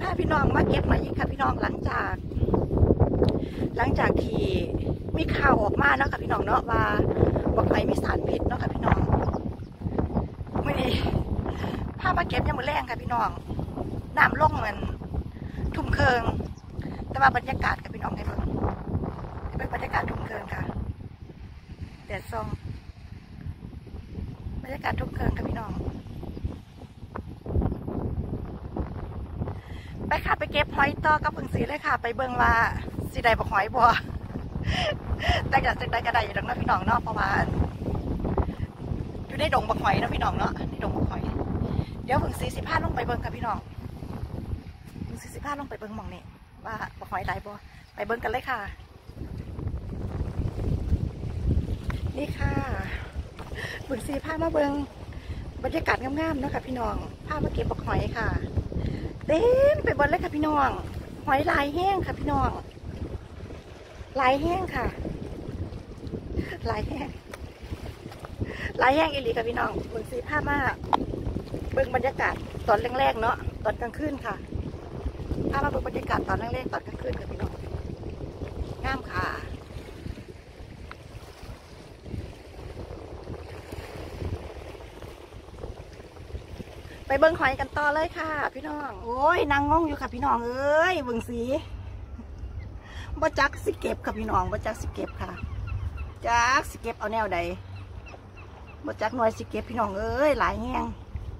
าพี่น้องมาเก็บหอยอีกค่ะพี่น้องหลังจากที่มีข่าวออกมาเนาะค่ะพี่น้องเนาะว่าบอกหอยมีสารพิษเนาะค่ะพี่น้องไม่ดีพามาเก็บยังมือแรงค่ะพี่น้องน้ำลงเหมือนทุ่มเคิงแต่ว่าบรรยากาศค่ะพี่น้องให้เบิ่งเป็นบรรยากาศทุ่มเคิงค่ะแดดส่องบรรยากาศทุ่มเคิงค่ะพี่น้องไปค่ะไปเก็บหอยต่อกับพึ่งสีเลยค่ะไปเบิ่งว่าสีใดบอกหอยบัวแต่จะได้กระไดอยู่ดังนั้นพี่น้องเนาะเพราะว่าอยู่ในดงบอกหอยนะพี่น้องเนาะในดงบอกหอยเดี๋ยวพึ่งสี15ลงไปเบิ่งค่ะพี่น้องพึ่งสี15ลงไปเบิ่งมองนี่ว่าบอกหอยใดบัวไปเบิ่งกันเลยค่ะนี่ค่ะพึ่งสีผ้ามาเบิ่งบรรยากาศงามๆเนาะค่ะพี่น้องผ้ามาเก็บบอกหอยค่ะเต็มไปหมดเลยค่ะพี่น้องหอยลายแห้งค่ะพี่น้องลายแห้งค่ะลายแห้งอีหลีค่ะพี่น้องเบิ่งสีผ้ามาเบิ่งบรรยากาศตอนแรกๆเนาะตอนกลางคืนค่ะผ้ามาเบิ่งบรรยากาศตอนแรกๆตอนกลางคืนค่ะพี่น้องงามค่ะไปเบิ้งหอยกันต่อเลยค่ะพี่น้องโอ้ยนางงงอยู่ค่ะพี่น้องเอ้ยเบิ้งสีบ่จักสิเก็บค่ะพี่น้องบ่จักสิเก็บค่ะจักสิเก็บเอาแนวใดบ่จักหน่วยสิเก็บพี่น้องเอ้ยหลายแห้ง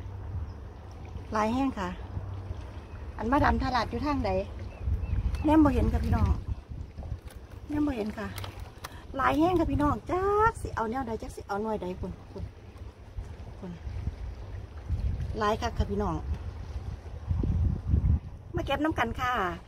ค่ะอันมาดำทลาดอยู่ทางใดแนมบ่เห็นค่ะพี่น้องแนมบ่เห็นค่ะหลายแห้งค่ะพี่น้องจักสิเอาแนวใดจักสิเอาหน่วยใดคุณลายค่ะพี่น้องมาเก็บน้ำกันค่ะ